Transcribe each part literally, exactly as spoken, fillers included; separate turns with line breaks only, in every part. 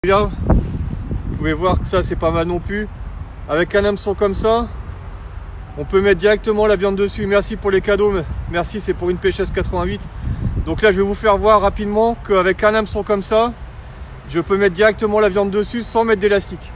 Là, vous pouvez voir que ça c'est pas mal non plus. Avec un hameçon comme ça, on peut mettre directement la viande dessus. Merci pour les cadeaux, merci, c'est pour une P H S quatre-vingt-huit. Donc là je vais vous faire voir rapidement qu'avec un hameçon comme ça, je peux mettre directement la viande dessus sans mettre d'élastique.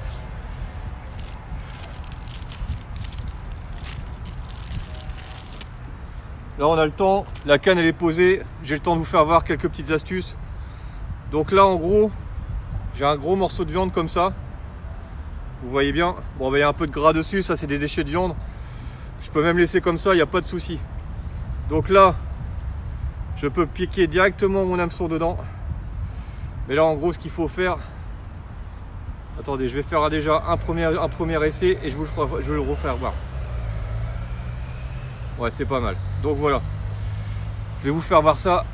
Là on a le temps, la canne elle est posée, j'ai le temps de vous faire voir quelques petites astuces. Donc là en gros, j'ai un gros morceau de viande comme ça. Vous voyez bien. Bon, ben, il y a un peu de gras dessus, ça c'est des déchets de viande. Je peux même laisser comme ça, il n'y a pas de souci. Donc là, je peux piquer directement mon hameçon dedans. Mais là en gros ce qu'il faut faire... Attendez, je vais faire déjà un premier, un premier essai et je vous le ferai, je vais le refaire voir. Ouais, c'est pas mal. Donc voilà. Je vais vous faire voir ça.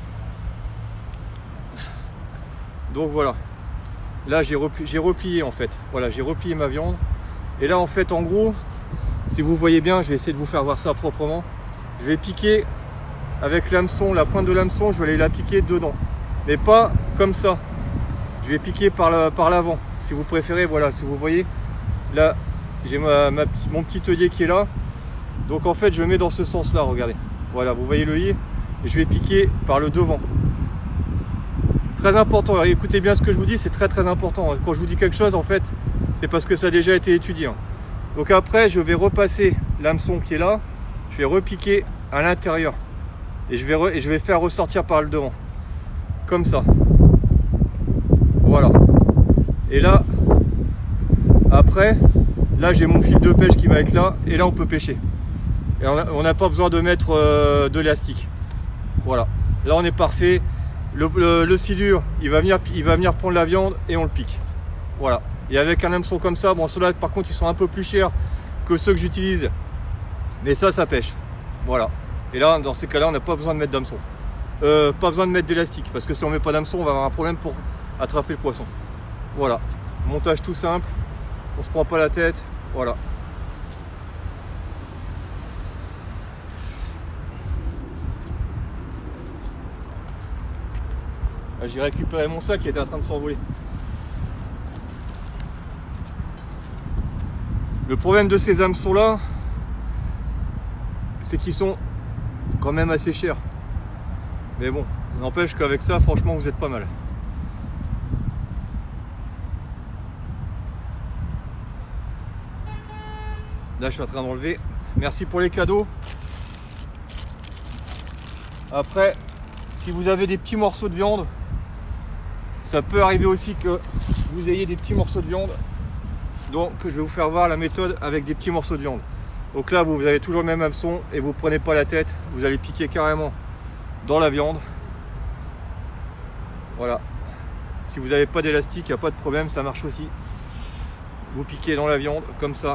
Donc voilà. Là j'ai replié, replié en fait, voilà, j'ai replié ma viande. Et là en fait en gros, si vous voyez bien, je vais essayer de vous faire voir ça proprement. Je vais piquer avec l'hameçon, la pointe de l'hameçon, je vais aller la piquer dedans. Mais pas comme ça. Je vais piquer par l'avant, par l'avant, si vous préférez, voilà, si vous voyez. Là, j'ai ma, ma, mon petit œillet qui est là. Donc en fait je mets dans ce sens là, regardez. Voilà, vous voyez l'œillet. Et je vais piquer par le devant. Très important, alors, écoutez bien ce que je vous dis, c'est très très important. Quand je vous dis quelque chose, en fait, c'est parce que ça a déjà été étudié. Donc après, je vais repasser l'hameçon qui est là, je vais repiquer à l'intérieur. Et je vais re... et je vais faire ressortir par le devant. Comme ça. Voilà. Et là, après, là j'ai mon fil de pêche qui va être là, et là on peut pêcher. Et on n'a pas besoin de mettre euh, de l'élastique. Voilà. Là on est parfait. Le, le, le silure, il va, venir, il va venir prendre la viande et on le pique. Voilà. Et avec un hameçon comme ça, bon, ceux-là par contre ils sont un peu plus chers que ceux que j'utilise. Mais ça, ça pêche. Voilà. Et là, dans ces cas-là, on n'a pas besoin de mettre d'hameçon. Euh, pas besoin de mettre d'élastique. Parce que si on met pas d'hameçon, on va avoir un problème pour attraper le poisson. Voilà. Montage tout simple. On se prend pas la tête. Voilà. J'ai récupéré mon sac qui était en train de s'envoler. Le problème de ces hameçons là, c'est qu'ils sont quand même assez chers. Mais bon, n'empêche qu'avec ça, franchement, vous êtes pas mal. Là, je suis en train d'enlever. Merci pour les cadeaux. Après, si vous avez des petits morceaux de viande, ça peut arriver aussi que vous ayez des petits morceaux de viande. Donc je vais vous faire voir la méthode avec des petits morceaux de viande. Donc là vous, vous avez toujours le même hameçon et vous prenez pas la tête. Vous allez piquer carrément dans la viande. Voilà. Si vous n'avez pas d'élastique, il n'y a pas de problème, ça marche aussi. Vous piquez dans la viande comme ça.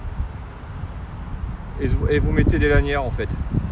Et vous, et vous mettez des lanières en fait.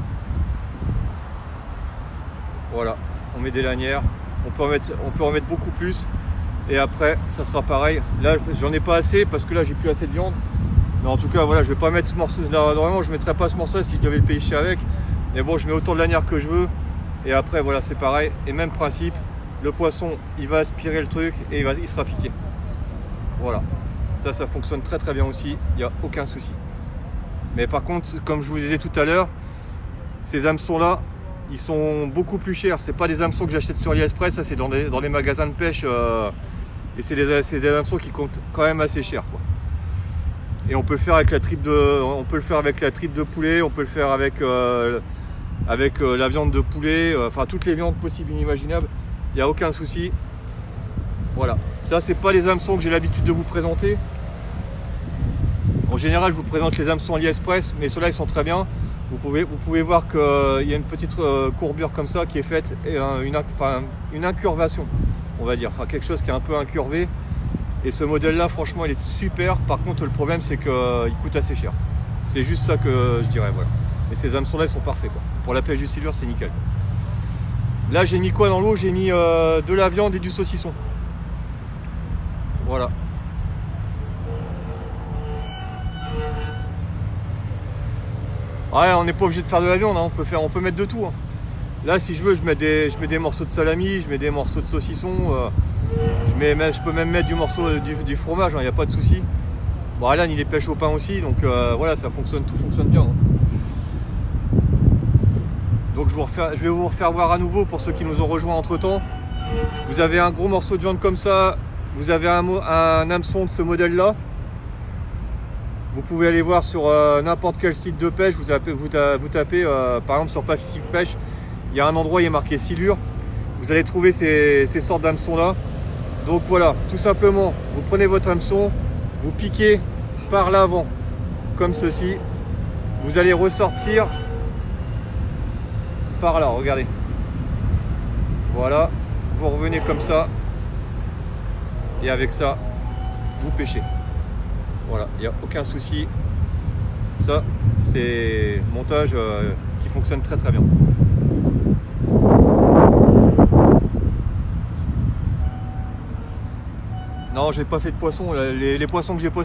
Voilà. On met des lanières. On peut, en mettre, on peut en mettre beaucoup plus et après ça sera pareil. Là j'en ai pas assez parce que là j'ai plus assez de viande, mais en tout cas voilà, je vais pas mettre ce morceau là, normalement je mettrais pas ce morceau si je devais le pêcher avec, mais bon je mets autant de lanières que je veux et après voilà c'est pareil. Et même principe, le poisson il va aspirer le truc et il, va, il sera piqué. Voilà, ça ça fonctionne très très bien aussi, il n'y a aucun souci. Mais par contre, comme je vous disais tout à l'heure, ces hameçons là ils sont beaucoup plus chers. C'est pas des hameçons que j'achète sur AliExpress, ça c'est dans des, dans des magasins de pêche euh, et c'est des, des hameçons qui coûtent quand même assez cher quoi. Et on peut faire avec la tripe de, on peut le faire avec la tripe de poulet, on peut le faire avec euh, avec euh, la viande de poulet, euh, enfin toutes les viandes possibles et inimaginables. Il n'y a aucun souci. Voilà. Ça c'est pas les hameçons que j'ai l'habitude de vous présenter. En général, je vous présente les hameçons AliExpress, mais ceux-là ils sont très bien. Vous pouvez, vous pouvez voir qu'il euh, y a une petite euh, courbure comme ça qui est faite, et euh, une, enfin, une incurvation, on va dire, enfin quelque chose qui est un peu incurvé. Et ce modèle-là, franchement, il est super. Par contre, le problème, c'est qu'il euh, coûte assez cher. C'est juste ça que euh, je dirais, voilà. Et ces hameçons-là, ils sont parfaits, quoi. Pour la pêche du silure, c'est nickel. Là, j'ai mis quoi dans l'eau? J'ai mis euh, de la viande et du saucisson. Voilà. Ouais, on n'est pas obligé de faire de la viande, hein. on, peut faire, on peut mettre de tout. Hein. Là, si je veux, je mets des, je mets des morceaux de salami, je mets des morceaux de saucisson, euh, je Mais même, je peux même mettre du morceau du, du fromage, il hein, n'y a pas de souci. Bon, Alan il les pêche au pain aussi, donc euh, voilà, ça fonctionne, tout fonctionne bien. Hein. Donc je, vous refaire, je vais vous refaire voir à nouveau pour ceux qui nous ont rejoints entre temps. Vous avez un gros morceau de viande comme ça, vous avez un, un hameçon de ce modèle là. Vous pouvez aller voir sur euh, n'importe quel site de pêche, vous tapez, vous, vous tapez euh, par exemple sur Pacific Pêche, il y a un endroit, il est marqué silure. Vous allez trouver ces, ces sortes d'hameçons là. Donc voilà, tout simplement, vous prenez votre hameçon, vous piquez par l'avant, comme ceci. Vous allez ressortir par là, regardez. Voilà, vous revenez comme ça. Et avec ça, vous pêchez. Voilà, il n'y a aucun souci. Ça, c'est montage euh, qui fonctionne très très bien. Non, j'ai pas fait de poisson. Les, les poissons que j'ai postés